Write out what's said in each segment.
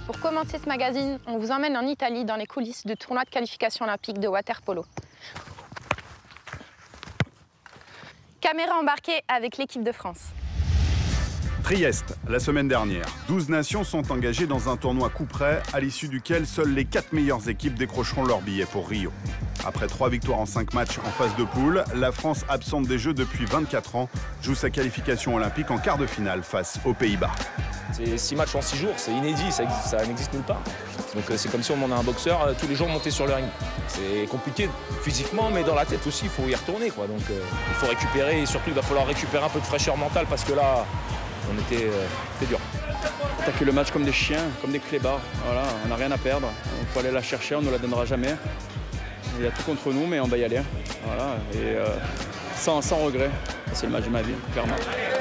Pour commencer ce magazine, on vous emmène en Italie dans les coulisses du tournoi de qualification olympique de water-polo. Caméra embarquée avec l'équipe de France. Trieste, la semaine dernière. 12 nations sont engagées dans un tournoi coup près, à l'issue duquel seules les 4 meilleures équipes décrocheront leur billet pour Rio. Après 3 victoires en 5 matchs en phase de poule, la France, absente des Jeux depuis 24 ans, joue sa qualification olympique en quart de finale face aux Pays-Bas. C'est 6 matchs en 6 jours, c'est inédit, ça n'existe nulle part. Donc c'est comme si on demandait à un boxeur tous les jours monter sur le ring. C'est compliqué physiquement, mais dans la tête aussi, il faut y retourner, quoi. Donc il faut récupérer, et surtout il va falloir récupérer un peu de fraîcheur mentale parce que là, c'était dur. Attaquer le match comme des chiens, comme des clébards. Voilà, on n'a rien à perdre. Il faut aller la chercher, on ne la donnera jamais. Il y a tout contre nous, mais on va y aller. Voilà, et sans regret. C'est le match de ma vie, clairement.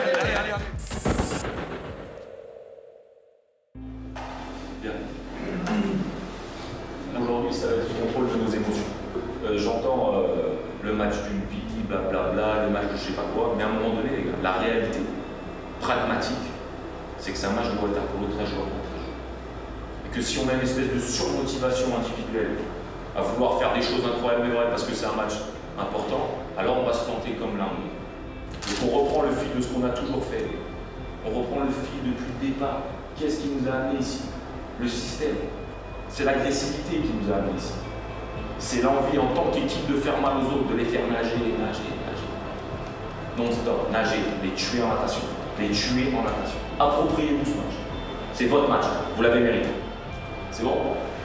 Bien. Aujourd'hui, ça va être le contrôle de nos émotions. J'entends le match d'une vie, blablabla, le match de je sais pas quoi, mais à un moment donné, les gars, la réalité pragmatique, c'est que c'est un match de water-polo très joueur contre très joueur. Et que si on a une espèce de surmotivation individuelle à vouloir faire des choses incroyables mais vraies parce que c'est un match important, alors on va se planter comme l'un. Donc on reprend le fil de ce qu'on a toujours fait. On reprend le fil depuis le départ. Qu'est-ce qui nous a amené ici? Le système. C'est l'agressivité qui nous a amené ici. C'est l'envie en tant qu'équipe de faire mal aux autres, de les faire nager, nager, nager. Non-stop, nager, les tuer en natation. Les tuer en natation. Appropriez-vous ce match. C'est votre match. Vous l'avez mérité. C'est bon?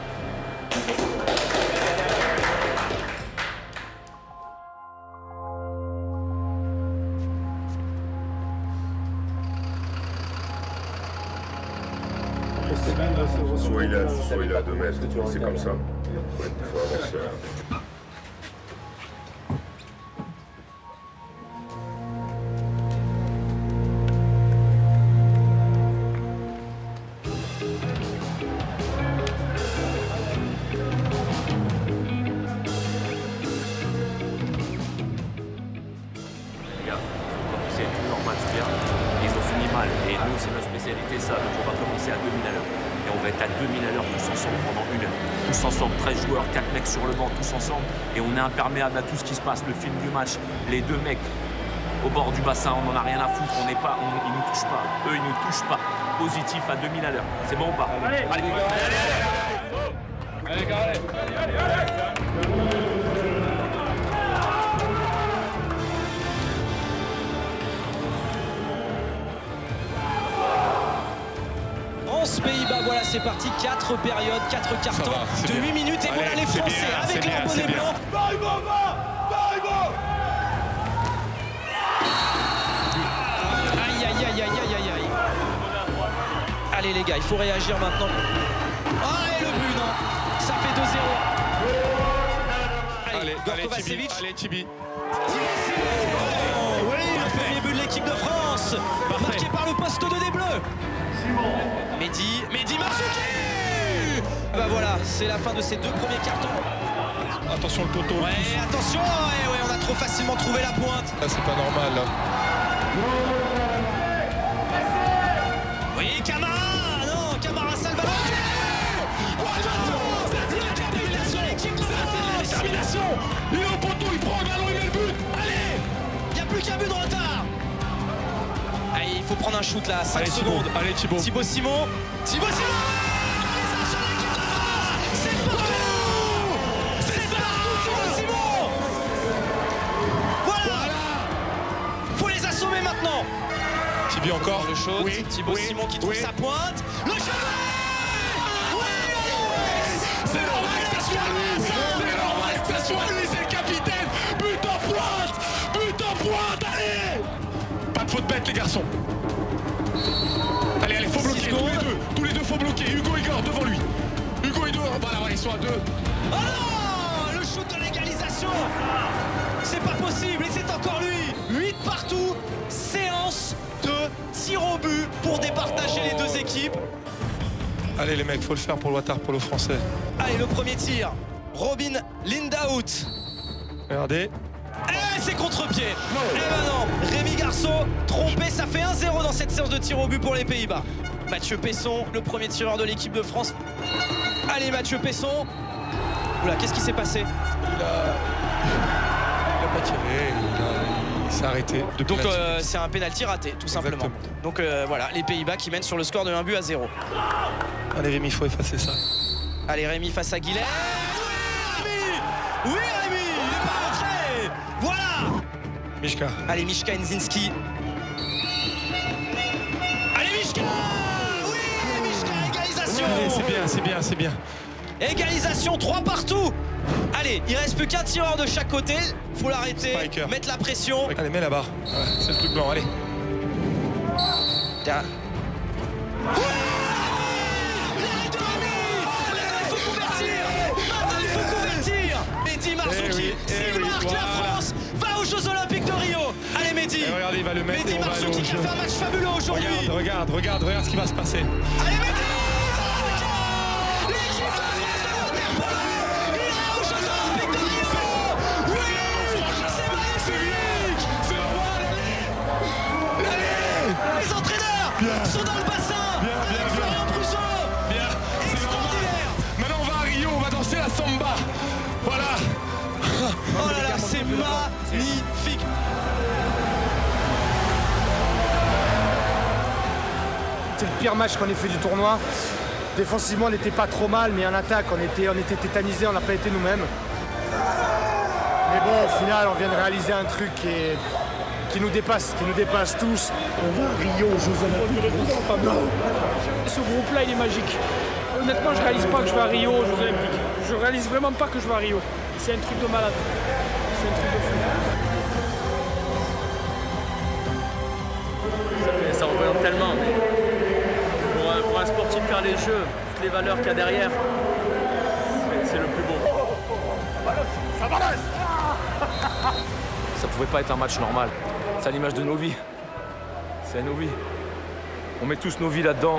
Soit il est à 2 mètres, c'est comme ça. Il faut avancer. Ils ont fini mal. Et nous, c'est notre spécialité, ça. Donc, on va commencer à 2000 à l'heure. Et on va être à 2000 à l'heure tous ensemble pendant 1 heure. Tous ensemble, 13 joueurs, 4 mecs sur le banc, tous ensemble. Et on est imperméable à tout ce qui se passe. Le film du match, les 2 mecs au bord du bassin, on n'en a rien à foutre. On n'est pas, ils ne nous touchent pas. Eux, ils ne nous touchent pas. Positif à 2000 à l'heure. C'est bon ou pas? Allez, allez, Pays-Bas, voilà, c'est parti, 4 périodes, 4 cartons de 8 minutes et voilà les Français avec leur bonnet blanc. Aïe, aïe, aïe, aïe, aïe, aïe, aïe. Allez les gars, il faut réagir maintenant. Ah, et le but, non, ça fait 2-0. Allez, Kovacevic. Allez, Tibi. Oui, le premier but de l'équipe de France, marqué par le poste 2 des Bleus. Mehdi Mandzukic. Bah voilà, c'est la fin de ces 2 premiers cartons. Attention le poteau. Ouais, attention, ouais, on a trop facilement trouvé la pointe. Là, c'est pas normal, là. Oui, Camara, non, Camara Salvador. La détermination. Il est au poteau, il prend le ballon, il met le but. Allez, il n'y a plus qu'un but de retard. Allez, il faut prendre un shoot là, 5 secondes. Allez, Thibaut. Thibaut Simon. C'est partout. C'est partout, Thibaut Simon. Voilà. Faut les assommer maintenant. Tibi encore. Le shoot. Oui. Thibaut Simon qui trouve sa pointe. Le shoot. C'est normal que ça soit lui. C'est normal que ça soit lui, c'est le capitaine. But en pointe. But en pointe, allez. Pas de faute bête, les garçons. Allez, faut bloquer, tous les deux faut bloquer. Hugo Igor devant lui. Hugo Igor, voilà, ils sont à 2. Oh non, le shoot de l'égalisation. C'est pas possible et c'est encore lui. 8 partout, séance de tir au but pour départager les 2 équipes. Allez les mecs, faut le faire pour le water-polo français. Allez, le premier tir, Robin Lindahout. Regardez. Et c'est contre-pied. Eh ben non, Rémi Garceau, trompé, ça fait 1-0 dans cette séance de tir au but pour les Pays-Bas. Mathieu Pesson, le premier tireur de l'équipe de France. Allez, Mathieu Pesson. Oula, qu'est-ce qui s'est passé? Il a pas tiré, il s'est arrêté. Donc c'est un pénalty raté, tout simplement. Donc voilà, les Pays-Bas qui mènent sur le score de 1-0. Allez Rémi, il faut effacer ça. Allez Rémi face à Guilhem. Oui Rémi, il n'est pas rentré. Voilà. Michka. Allez Michka Nzinski. Allez Michka. Oui Michka, égalisation. Allez, c'est bien, c'est bien, c'est bien. Égalisation, 3 partout. Allez, il reste plus qu'un tireur de chaque côté. Faut l'arrêter, mettre la pression. Allez, mets la barre. Ouais, c'est le truc blanc, allez. Tiens. Mehdi Marzouki, s'il marque, la France va aux Jeux Olympiques de Rio. Allez Mehdi. Regardez, il va le mettre. Mehdi Marzouki qui a fait un match fabuleux aujourd'hui. Regarde ce qui va se passer. Allez Mehdi. L'équipe de France de l'Interpol ira aux Jeux Olympiques de Rio. Oui, c'est magnifique. C'est normal, allez. Les entraîneurs sont dans le bassin. Avec Florian Prusso. Extraordinaire. Maintenant on va à Rio, on va danser la samba. Voilà. Oh là là, c'est magnifique. C'est le pire match qu'on ait fait du tournoi. Défensivement, on n'était pas trop mal, mais en attaque, on était tétanisés, on n'a pas été nous-mêmes. Mais bon, au final, on vient de réaliser un truc qui nous dépasse tous. On va à Rio, aux Jeux Olympiques. Non. Ce groupe-là, il est magique. Honnêtement, je réalise pas que je vais à Rio aux Jeux Olympiques. Je réalise vraiment pas que je vais à Rio. C'est un truc de malade. C'est un truc de fou. Ça représente tellement, mais pour un sportif faire les jeux, toutes les valeurs qu'il y a derrière, c'est le plus beau. Ça pouvait pas être un match normal. C'est à l'image de nos vies. C'est nos vies. On met tous nos vies là-dedans.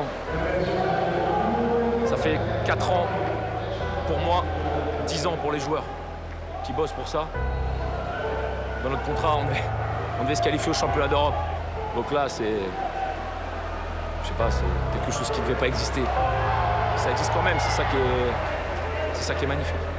Ça fait 4 ans pour moi, 10 ans pour les joueurs qui bossent pour ça. Dans notre contrat, on devait se qualifier au championnat d'Europe. Donc là, c'est... Je sais pas, c'est quelque chose qui ne devait pas exister. Ça existe quand même, c'est ça qui est magnifique.